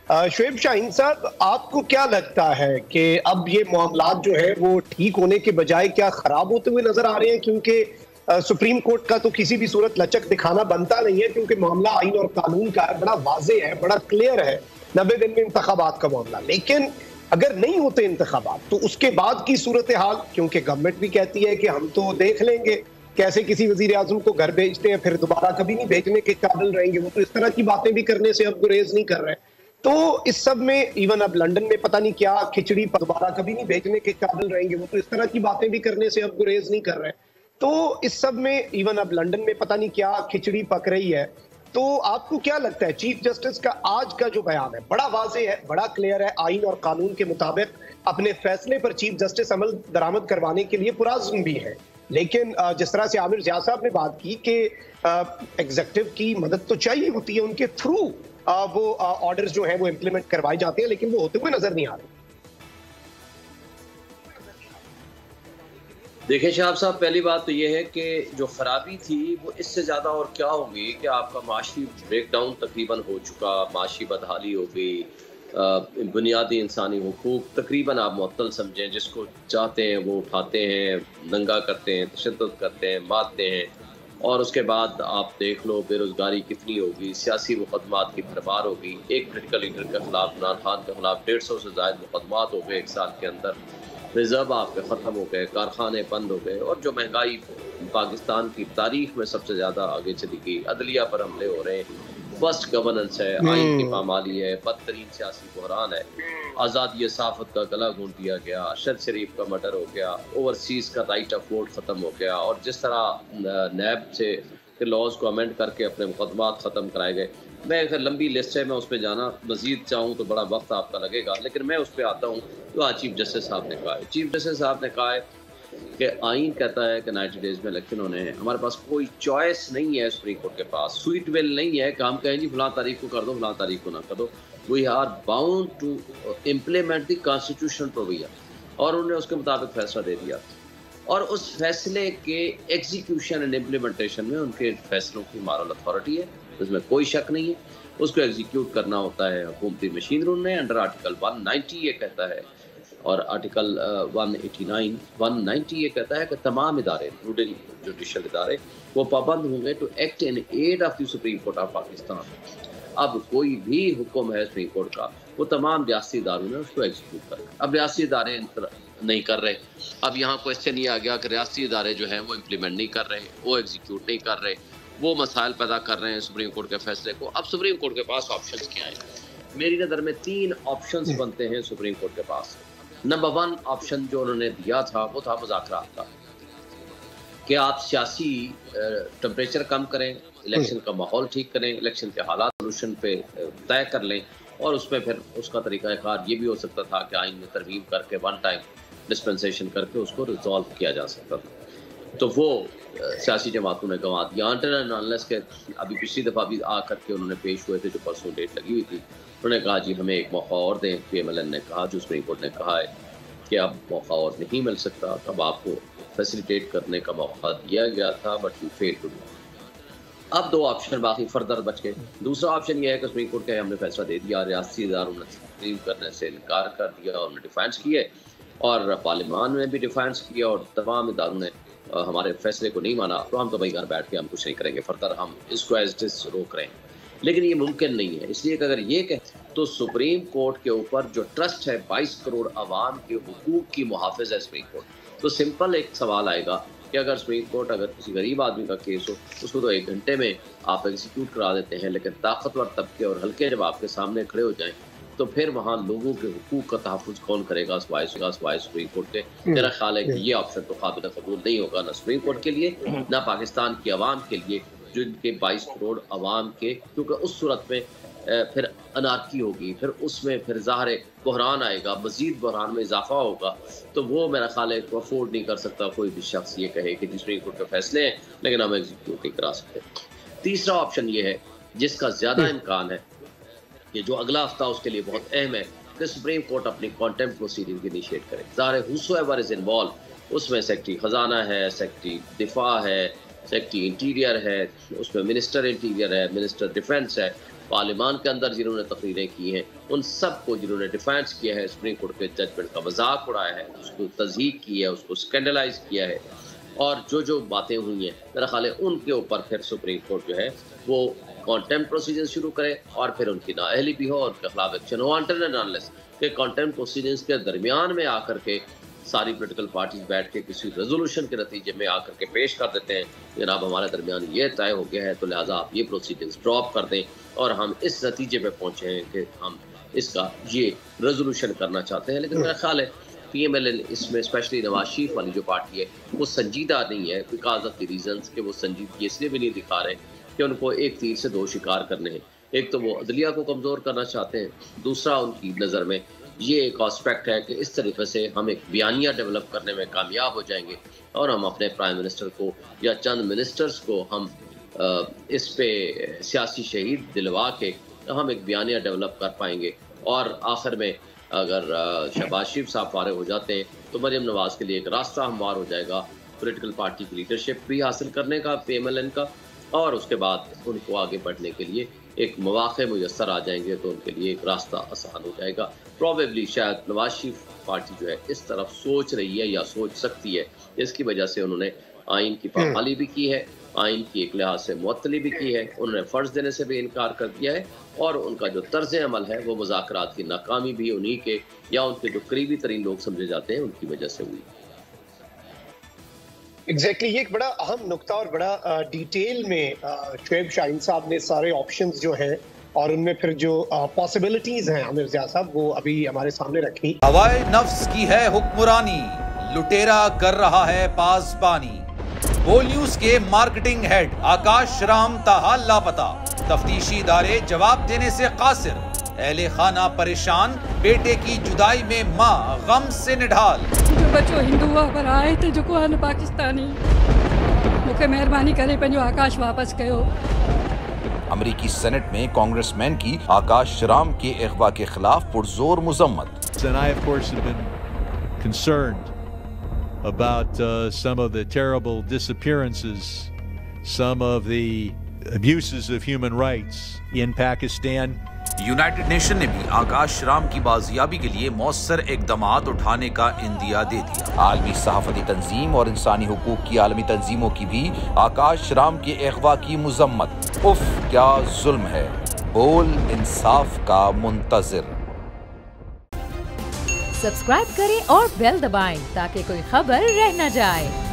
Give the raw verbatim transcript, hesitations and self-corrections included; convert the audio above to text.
शुएब शाहीन साहब, आपको क्या लगता है कि अब ये मामलात जो है वो ठीक होने के बजाय क्या खराब होते हुए नजर आ रहे हैं? क्योंकि सुप्रीम कोर्ट का तो किसी भी सूरत लचक दिखाना बनता नहीं है, क्योंकि मामला आइन और कानून का है, बड़ा वाजे है, बड़ा क्लियर है, नब्बे दिन में इंतखाबात का मामला। लेकिन अगर नहीं होते इंतखाबात तो उसके बाद की सूरत हाल, क्योंकि गवर्नमेंट भी कहती है कि हम तो देख लेंगे कैसे किसी वजीर आजम को घर भेजते हैं, फिर दोबारा कभी नहीं भेजने के काबिल रहेंगे, वो तो इस तरह की बातें भी करने से अब गुरेज नहीं कर रहे। तो इस सब में इवन अब लंदन में पता नहीं क्या खिचड़ी दोबारा कभी नहीं भेजने के काबिल रहेंगे, वो तो इस तरह की बातें भी करने से अब गुरेज नहीं कर रहे। तो इस सब में इवन अब लंदन में पता नहीं क्या खिचड़ी पक रही है। तो आपको क्या लगता है, चीफ जस्टिस का आज का जो बयान है बड़ा वाजे है, बड़ा क्लियर है, आइन और कानून के मुताबिक अपने फैसले पर चीफ जस्टिस अमल दरामद करवाने के लिए पुराज़्म भी है। लेकिन जिस तरह से आमिर जिया साहब ने बात की कि एग्जीक्यूटिव की मदद तो चाहिए होती है, उनके थ्रू वो ऑर्डर्स जो है वो इंप्लीमेंट करवाए जाते हैं, लेकिन वो होते हुए नजर नहीं आ रहे। देखिए शहाब साहब, पहली बात तो ये है कि जो खराबी थी वो इससे ज़्यादा और क्या होगी कि आपका माशी ब्रेकडाउन तकरीबन हो चुका, माशी बदहाली हो गई, बुनियादी इंसानी हुकूक तकरीबन आप मुअत्तल समझें, जिसको चाहते हैं वो उठाते हैं, दंगा करते हैं, तशद्दुद करते हैं, मारते हैं। और उसके बाद आप देख लो बेरोज़गारी कितनी होगी, सियासी मुकदमात की भरमार होगी। एक पोलिटिकल लीडर के खिलाफ, इमरान खान के खिलाफ डेढ़ सौ से ज़ायद मुकदमात हो गए एक साल के अंदर, रिजर्व आपके ख़त्म हो गए, कारखाने बंद हो गए, और जो महंगाई पाकिस्तान की तारीख में सबसे ज़्यादा आगे चली गई, अदलिया पर हमले हो रहे हैं, फर्स्ट गवर्नेंस है, आइन की पामाली है, बदतरीन सियासी बहरान है, आज़ादी सहाफ़त का गला घोंट दिया गया, अरशद शरीफ का मर्डर हो गया, ओवरसीज़ का राइट ऑफ वोट ख़त्म हो गया, और जिस तरह नैब से के लॉज को अमेंड करके अपने मुकदमात ख़त्म कराए गए। मैं एक लंबी लिस्ट है, मैं उस पर जाना मज़ीद चाहूँ तो बड़ा वक्त आपका लगेगा, लेकिन मैं उस पर आता हूँ जो आज चीफ जस्टिस साहब ने कहा है। चीफ जस्टिस साहब ने कहा है कि आइन कहता है कि नाइन्टी डेज़ में इलेक्शन होने हैं, हमारे पास कोई चॉइस नहीं है, सुप्रीम कोर्ट के पास स्वीट विल नहीं है कि हम कहें जी फलां तारीख को कर दो, फलां तारीख को ना कर दो। We are bound to implement the constitutional provision, और उन्होंने उसके मुताबिक फैसला दे दिया। और उस फैसले के एग्जीक्यूशन एंड इम्प्लीमेंटेशन में उनके फैसलों की मॉरल अथॉरिटी है, उसमें कोई शक नहीं है। उसको एग्जीक्यूट करना होता है हुकूमती मशीन रूल ने, अंडर आर्टिकल वन नाइन्टी ये कहता है, और article one eighty nine one ninety ये कहता है कि तमाम इदारे इंक्लूडिंग जुडिशल इदारे वो पाबंद होंगे to act in aid of the supreme court of Pakistan. अब कोई भी हुक्म है सुप्रीम कोर्ट का, वो तमाम रियासी इदारों ने उसको एग्जीक्यूट करना। अब रियासी इदारे नहीं कर रहे, अब यहाँ क्वेश्चन ये आ गया कि रियासी इदारे जो हैं वो इम्प्लीमेंट नहीं कर रहे, वो एग्जीक्यूट नहीं कर रहे, वो मसाइल पैदा कर रहे हैं सुप्रीम कोर्ट के फैसले को। अब सुप्रीम कोर्ट के पास ऑप्शंस क्या हैं? मेरी नज़र में तीन ऑप्शंस बनते हैं सुप्रीम कोर्ट के पास। नंबर वन ऑप्शन जो उन्होंने दिया था वो था मुज़ाकरात का, कि आप सियासी टेम्परेचर कम करें, इलेक्शन का माहौल ठीक करें, इलेक्शन के हालात सोल्यूशन पे तय कर लें, और उसमें फिर उसका तरीक़ाकार ये भी हो सकता था कि आइन में तरमीम करके वन टाइम डिस्पेंसेशन करके उसको रिजॉल्व किया जा सकता था। तो वो सियासी जमातों ने गंवा दिया, अनलेस के अभी पिछली दफ़ा भी आ करके उन्होंने पेश हुए थे, जो परसों डेट लगी हुई थी, उन्होंने कहा जी हमें एक मौका और दें। पी एम एल एन ने कहा, जो सुप्रीम कोर्ट ने कहा है कि अब मौका और नहीं मिल सकता, तब आपको फैसिलिटेट करने का मौका दिया गया था, but you fail to do. अब दो ऑप्शन बाकी फर्दर बच गए। दूसरा ऑप्शन ये है कि सुप्रीम कोर्ट के हमने फैसला दे दिया, रियासी इदारों ने तस्लीम करने से इनकार कर दिया, और उन्होंने डिफेंस किए, और पार्लियामान ने भी डिफेंस किया, और तमाम इदारों ने हमारे फैसले को नहीं माना, तो हम तो भाई घर बैठ के हम कुछ नहीं करेंगे, फर्दर हम इसको एज इट इज रोक रहे हैं। लेकिन ये मुमकिन नहीं है, इसलिए कि अगर ये कहें तो सुप्रीम कोर्ट के ऊपर जो ट्रस्ट है बाईस करोड़ आवाम के हुकूक की मुहाफ़िज़ है सुप्रीम कोर्ट, तो सिंपल एक सवाल आएगा कि अगर सुप्रीम कोर्ट अगर किसी गरीब आदमी का केस हो, उसको तो एक घंटे में आप एग्जीक्यूट करा देते हैं, लेकिन ताकतवर तबके और हल्के जब आपके सामने खड़े हो जाएं, तो फिर वहाँ लोगों के हुकूक का तहफ़्फ़ुज़ कौन करेगा सिवाय सुप्रीम कोर्ट के। मेरा ख्याल है कि ये ऑप्शन तो काबिल कबूल नहीं होगा, ना सुप्रीम कोर्ट के लिए, ना पाकिस्तान की आवाम के लिए, जो इनके बाईस करोड़ आवाम के, क्योंकि उस सूरत में फिर अनारकी होगी, फिर उसमें फिर ज़ाहिर बहरान आएगा, मज़ीद बहरान में इजाफा होगा, तो वो मेरा ख्याल है को अफोर्ड नहीं कर सकता कोई भी शख्स ये कहे कि सुप्रीम कोर्ट के फैसले हैं लेकिन हम एग्जीक्यूट नहीं करा सकते। तीसरा ऑप्शन ये है, जिसका ज़्यादा इम्कान है, ये जो अगला हफ्ता उसके लिए बहुत अहम है, कि सुप्रीम कोर्ट अपनी कॉन्टेम्प्ट प्रोसीडिंग इनिशिएट करे। ज़ाहिर हुसोएवर इज़ इन्वॉल्व, उसमें सेक्रेटरी ख़जाना है, सेक्रेटरी दिफा है, सेक्रेटरी इंटीरियर है, उसमें मिनिस्टर इंटीरियर है, मिनिस्टर डिफेंस है, पार्लियामान के अंदर जिन्होंने तकरीरें की हैं, उन सब को जिन्होंने डिफेंस किया है, सुप्रीम कोर्ट के जजमेंट का मजाक उड़ाया है, उसको तज़हीक की है, उसको स्कैंडलाइज किया है, और जो जो बातें हुई हैं मेरा ख्याल है उनके ऊपर फिर सुप्रीम कोर्ट जो है वो कॉन्टेम्प्ट प्रोसीजर शुरू करे और फिर उनकी नाअहली भी हो और उनके खिलाफ एक्शन हो, अनलेस कि कॉन्टेम्प्ट प्रोसीजर्स के दरमियान में आकर के सारी पोलिटिकल पार्टीज बैठ के किसी रेजोल्यूशन के नतीजे में आकर के पेश कर देते हैं, जनाब हमारे दरमियान ये तय हो गया है तो लिहाजा आप ये प्रोसीडिंग्स ड्रॉप कर दें और हम इस नतीजे पे पहुँचे हैं कि हम इसका ये रेजोल्यूशन करना चाहते हैं। लेकिन मेरा ख्याल है पी एम एल एन इसमें स्पेशली नवाज शरीफ वाली जो पार्टी है वो संजीदा नहीं है, बिकॉज ऑफ द रीजंस कि वो संजीदगी इसलिए भी नहीं दिखा रहे कि उनको एक तीर से दो शिकार करने हैं। एक तो वो अदलिया को कमज़ोर करना चाहते हैं, दूसरा उनकी नज़र में ये एक एस्पेक्ट है कि इस तरीके से हम एक बयानिया डेवलप करने में कामयाब हो जाएंगे और हम अपने प्राइम मिनिस्टर को या चंद मिनिस्टर्स को हम इस पे सियासी शहीद दिलवा के हम एक बयानिया डेवलप कर पाएंगे और आखिर में अगर शहबाज शरीफ साहब फारिग हो जाते हैं तो मरियम नवाज के लिए एक रास्ता हमवार हो जाएगा पॉलिटिकल पार्टी की लीडरशिप भी हासिल करने का पी एम एल एन का, और उसके बाद उनको आगे बढ़ने के लिए एक मौके मुयस्सर आ जाएंगे तो उनके लिए एक रास्ता आसान हो जाएगा। प्रॉबेबली शायद नवाज शरीफ पार्टी जो है इस तरफ सोच रही है या सोच सकती है, इसकी वजह से उन्होंने आइन की पामाली भी की है, आइन की एक लिहाज से मुअत्तली भी की है, उन्होंने फ़र्ज देने से भी इनकार कर दिया है और उनका जो तर्ज अमल है वो मुज़ाकरात की नाकामी भी उन्हीं के या उनके जो करीबी तरीन लोग समझे जाते हैं उनकी वजह से हुई। एग्जैक्टली exactly, ये एक बड़ा अहम नुक्ता और बड़ा डिटेल में शुएब शाहीन साहब ने सारे ऑप्शंस जो हैं और उनमें फिर जो पॉसिबिलिटीज हैं आमिर ज़िया साहब वो अभी हमारे सामने रखी। हवाए नफ्स की है हुक्मरानी, लुटेरा कर रहा है पासबानी। बोल न्यूज के मार्केटिंग हेड आकाश राम ताहा लापता, तफ्तीशी इदारे जवाब देने से कासिर, अहले खाना परेशान, बेटे की जुदाई में माँ गम से निढाल। जो बच्चो हिंदू पर आए थे जो को पाकिस्तानी मुझे मेहरबानी करे पंहिंजो आकाश वापस कयो। अमेरिकी सेनेट में कांग्रेसमैन की आकाश राम के अगवा के खिलाफ पुरजोर मुजम्मत। And I of course have been concerned about uh, some of the terrible disappearances, some of the abuses of human rights in Pakistan. United Nation ने भी आकाश राम की बाजियाबी के लिए मौसर इकदामात उठाने का इंदिया दे दिया। आलमी सहाफती तंजीम और इंसानी हुकूक की आलमी तंजीमों की भी आकाश राम के अगवा की मुजम्मत। उफ क्या जुल्म है, बोल इंसाफ का मुंतजिर। सब्सक्राइब करें और बेल दबाएं ताकि कोई खबर रह न जाए।